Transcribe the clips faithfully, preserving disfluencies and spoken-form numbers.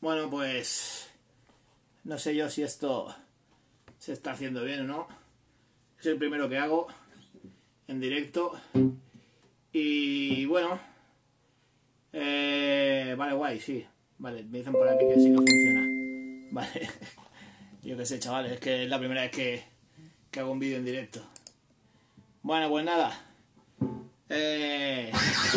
Bueno, pues no sé yo si esto se está haciendo bien o no. Es el primero que hago en directo. Y bueno, eh, vale, guay, sí. Vale, me dicen por aquí que sí que funciona. Vale, yo qué sé, chavales, es que es la primera vez que, que hago un vídeo en directo. Bueno, pues nada. Eh...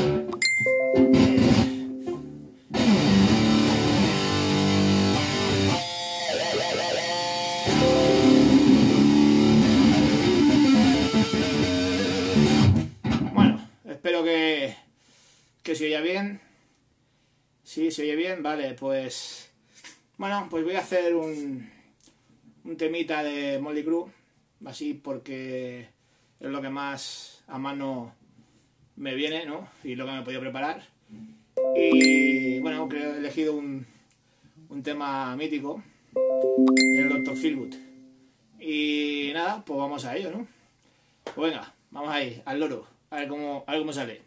Bueno, espero que, que se oya bien. Sí, se oye bien, vale, pues... Bueno, pues voy a hacer un, un temita de Motley Crue, así porque es lo que más a mano me viene, ¿no? Y lo que me he podido preparar. Y bueno, creo que he elegido un, un tema mítico, el doctor Feelgood. Y nada, pues vamos a ello, ¿no? Pues venga, vamos ahí, al loro, a ver cómo, a ver cómo sale.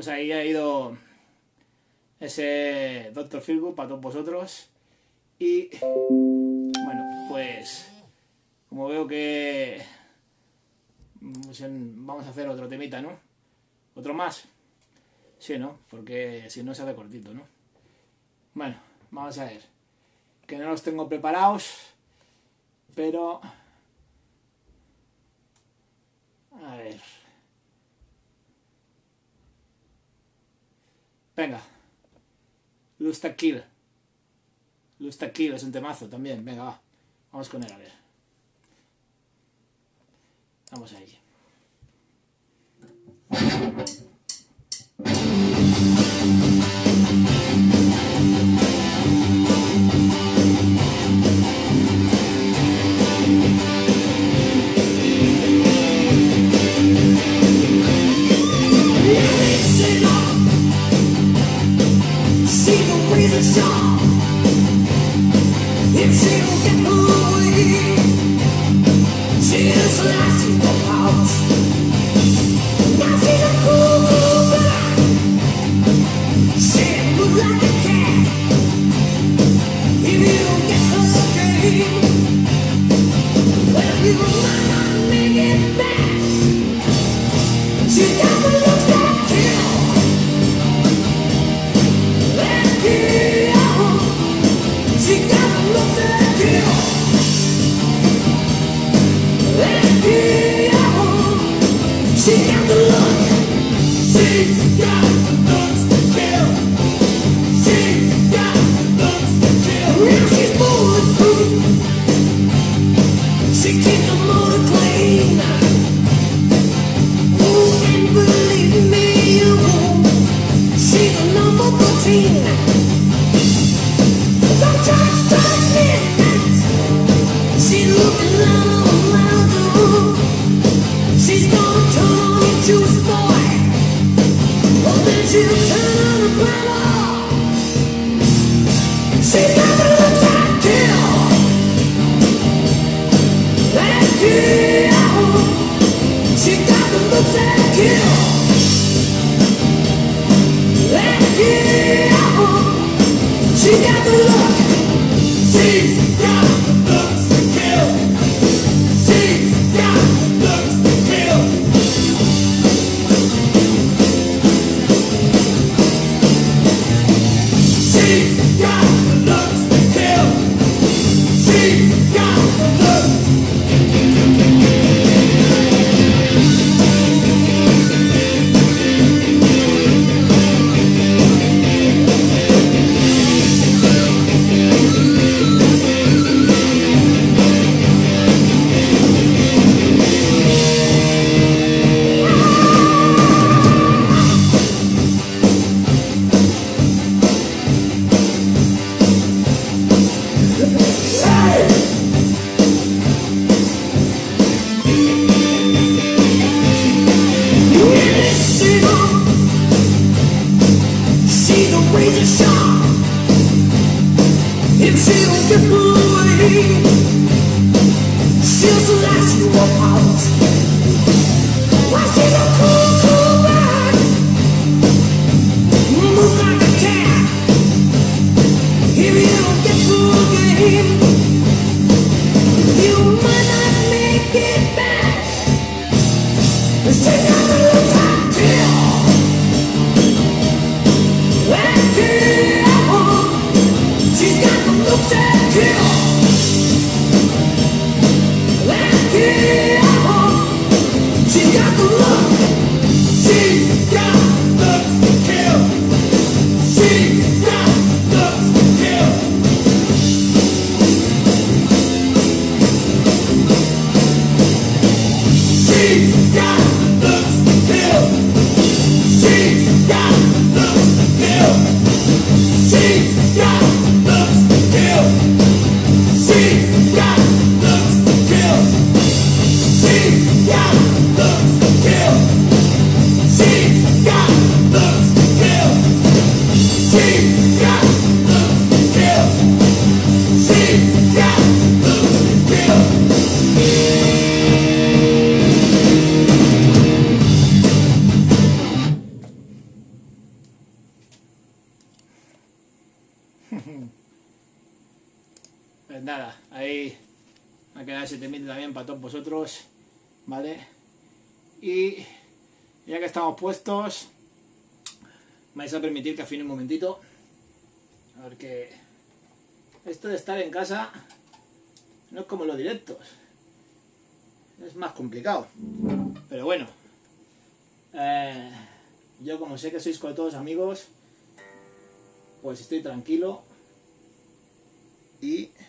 pues ahí ha ido ese doctor Feelgood para todos vosotros. Y bueno, pues como veo que pues, vamos a hacer otro temita, ¿no? Otro más. Sí, ¿no? Porque si no se hace cortito, ¿no? Bueno, vamos a ver. Que no los tengo preparados, pero a ver. Venga. Lusta Kill. Lusta Kill es un temazo también. Venga, va. Vamos con él, a ver. Vamos ahí. She's got looks to kill. ahí va a quedar ese temita también para todos vosotros, ¿vale? Y ya que estamos puestos, me vais a permitir que afine un momentito, porque esto de estar en casa no es como los directos, es más complicado, pero bueno, eh, yo como sé que sois con todos amigos, pues estoy tranquilo y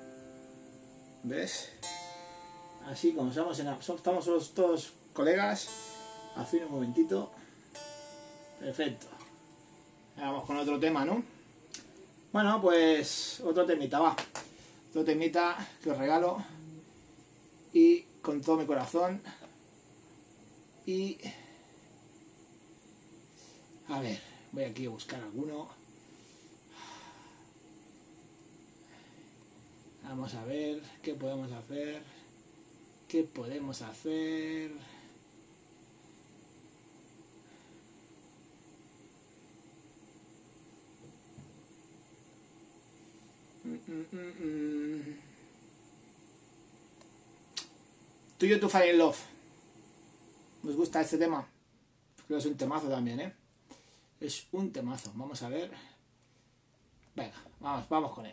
¿ves? Así como estamos, en, estamos todos, todos colegas, afino un momentito, perfecto. Vamos con otro tema, ¿no? Bueno, pues otro temita, va, otro temita que os regalo y con todo mi corazón. Y a ver, voy aquí a buscar alguno. Vamos a ver qué podemos hacer. ¿Qué podemos hacer? Mm, mm, mm, mm. Tú y yo, tu Fall in Love. ¿Nos gusta este tema? Creo que es un temazo también, ¿eh? Es un temazo. Vamos a ver. Venga, vamos, vamos con él.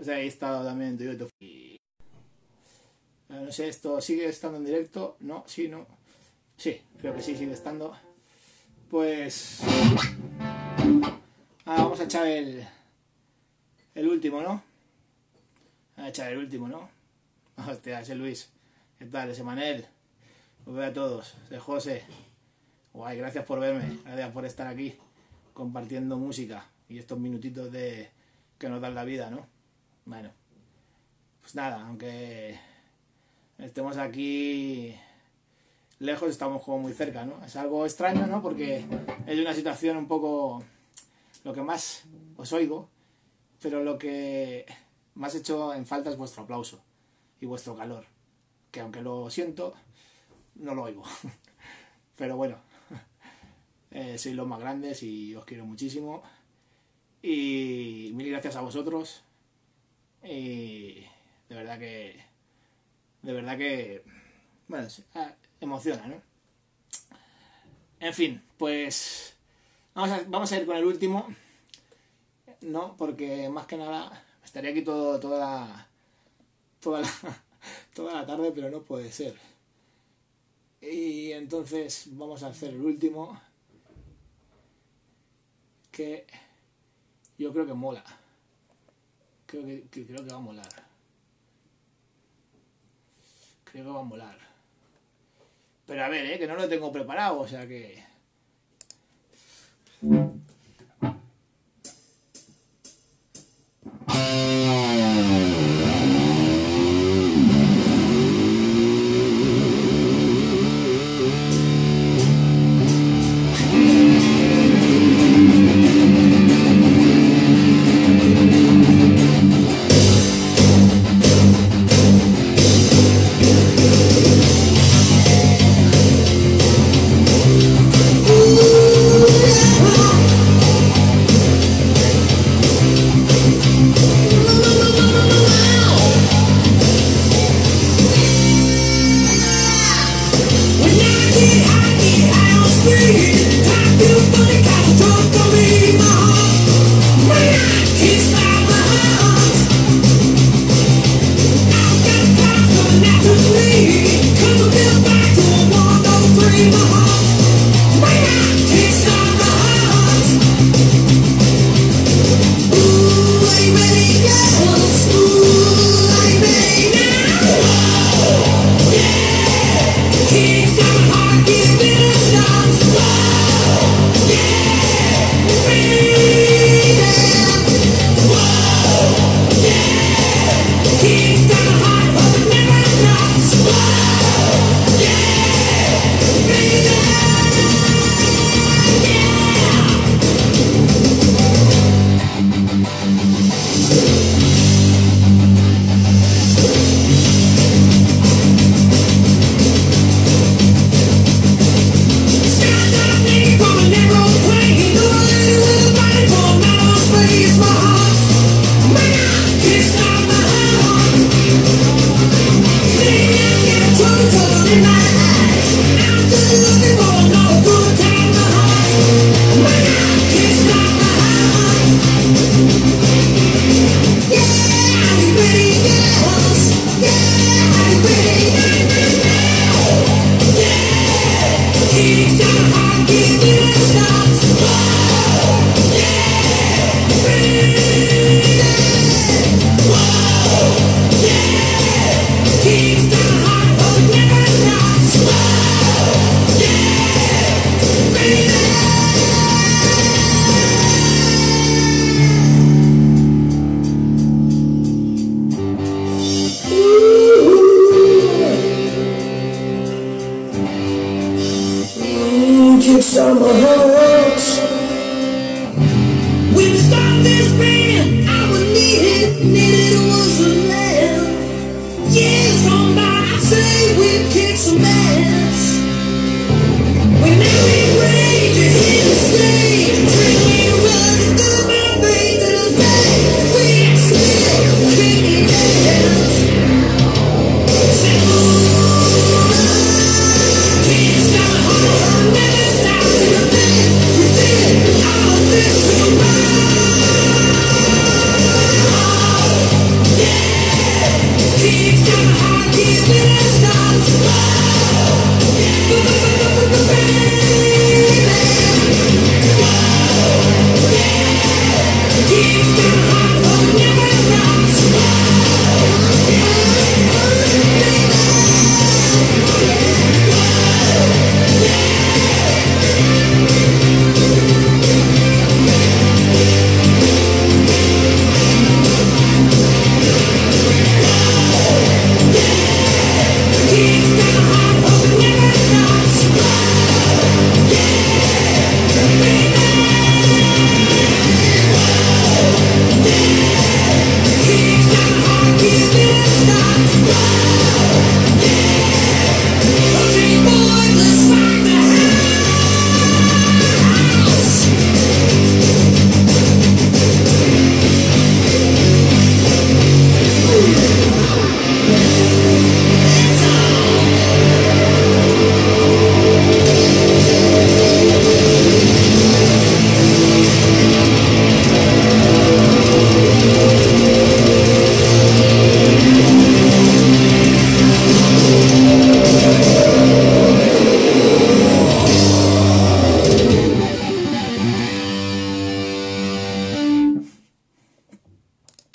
Pues ahí he estado también en YouTube. Y... no sé, ¿esto sigue estando en directo? No, sí, no. Sí, creo que sí, sigue estando. Pues... ahora vamos a echar el... el último, ¿no? Vamos a echar el último, ¿no? Hostia, ese Luis. ¿Qué tal? Ese Manel. Os veo a todos. Ese José. Guay, gracias por verme. Gracias por estar aquí compartiendo música y estos minutitos de que nos dan la vida, ¿no? Bueno, pues nada, aunque estemos aquí lejos, estamos como muy cerca, ¿no? Es algo extraño, ¿no? Porque es una situación un poco... lo que más os oigo, pero lo que más hecho en falta es vuestro aplauso y vuestro calor, que aunque lo siento, no lo oigo. Pero bueno, eh, sois los más grandes y os quiero muchísimo. Y mil gracias a vosotros. Y de verdad que... de verdad que... bueno, emociona, ¿no? En fin, pues... Vamos a, vamos a ir con el último. No, porque más que nada estaría aquí todo, toda la... toda la... toda la tarde, pero no puede ser. Y entonces vamos a hacer el último, que yo creo que mola. Creo que, que, creo que va a molar. Creo que va a molar. Pero a ver, eh, que no lo tengo preparado, o sea que...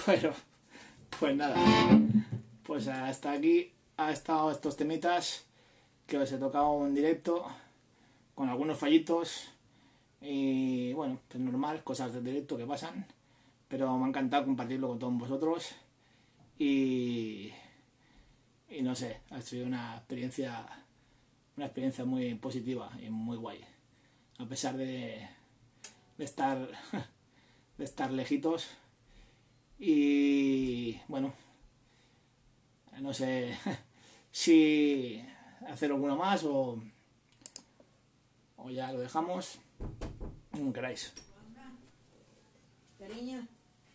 Pero, pues nada, pues hasta aquí ha estado estos temitas que os he tocado en directo, con algunos fallitos y bueno, pues normal, cosas del directo que pasan, pero me ha encantado compartirlo con todos vosotros y, y no sé, ha sido una experiencia, una experiencia muy positiva y muy guay, a pesar de, de estar, de estar lejitos. Y bueno, no sé si hacer alguno más o, o ya lo dejamos, como queráis. Cariño.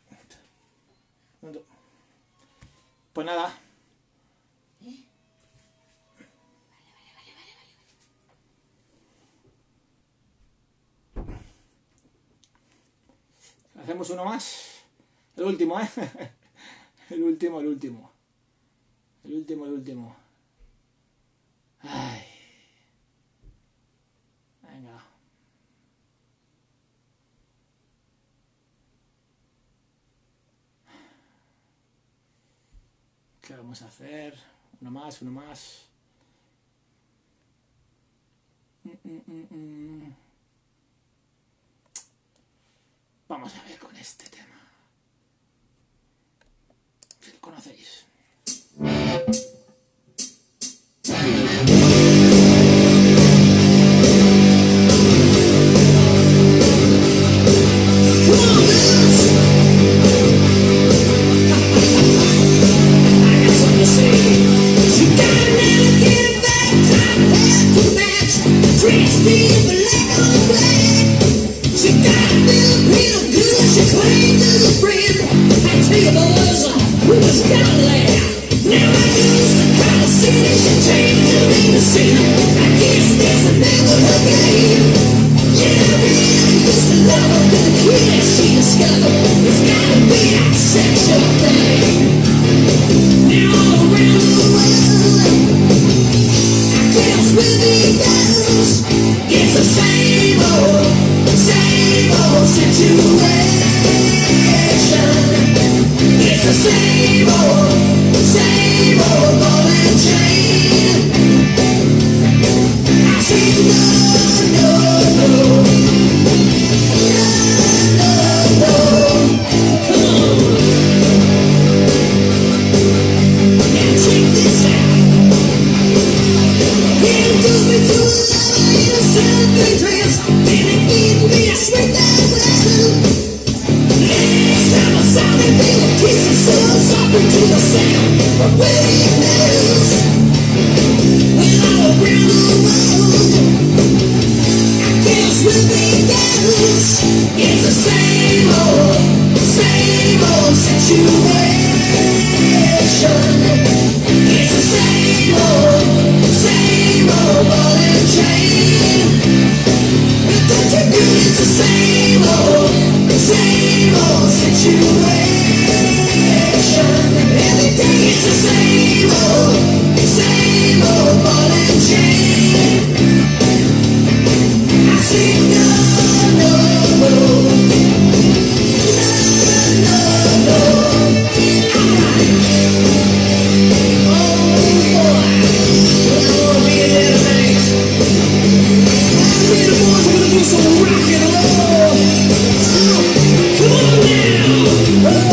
Pues nada. ¿Eh? Hacemos uno más. El último, ¿eh? El último, el último. El último, el último. Ay. Venga. ¿Qué vamos a hacer? Uno más, uno más. Mm, mm, mm, mm. Vamos a ver con este tema. Si lo conocéis. Come on now!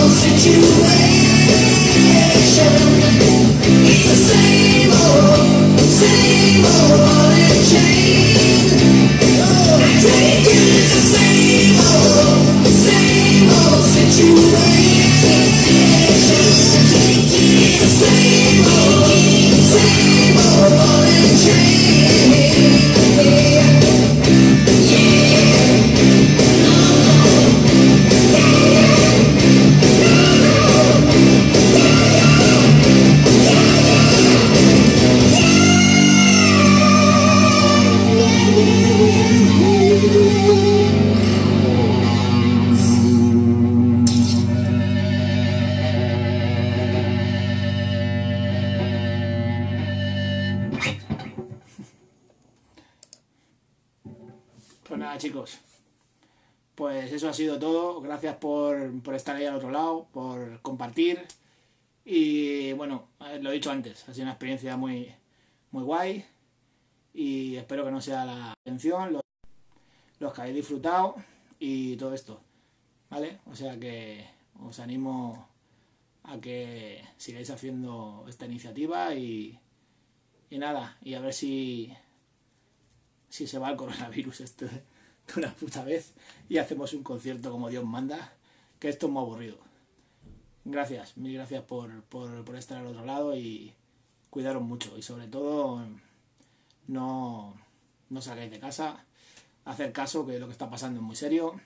Pues nada, chicos, pues eso ha sido todo. Gracias por, por estar ahí al otro lado, por compartir. Y bueno, lo he dicho antes, ha sido una experiencia muy, muy guay. Y espero que no sea la intención, los, los que habéis disfrutado y todo esto, ¿vale? O sea que os animo a que sigáis haciendo esta iniciativa y, y nada, y a ver si... si se va el coronavirus esto de una puta vez y hacemos un concierto como Dios manda, que esto es muy aburrido. Gracias, mil gracias por, por, por estar al otro lado y cuidaros mucho y sobre todo no, no salgáis de casa, hacer caso que lo que está pasando es muy serio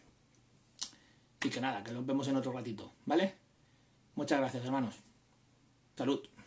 y que nada, que nos vemos en otro ratito, ¿vale? Muchas gracias, hermanos. Salud.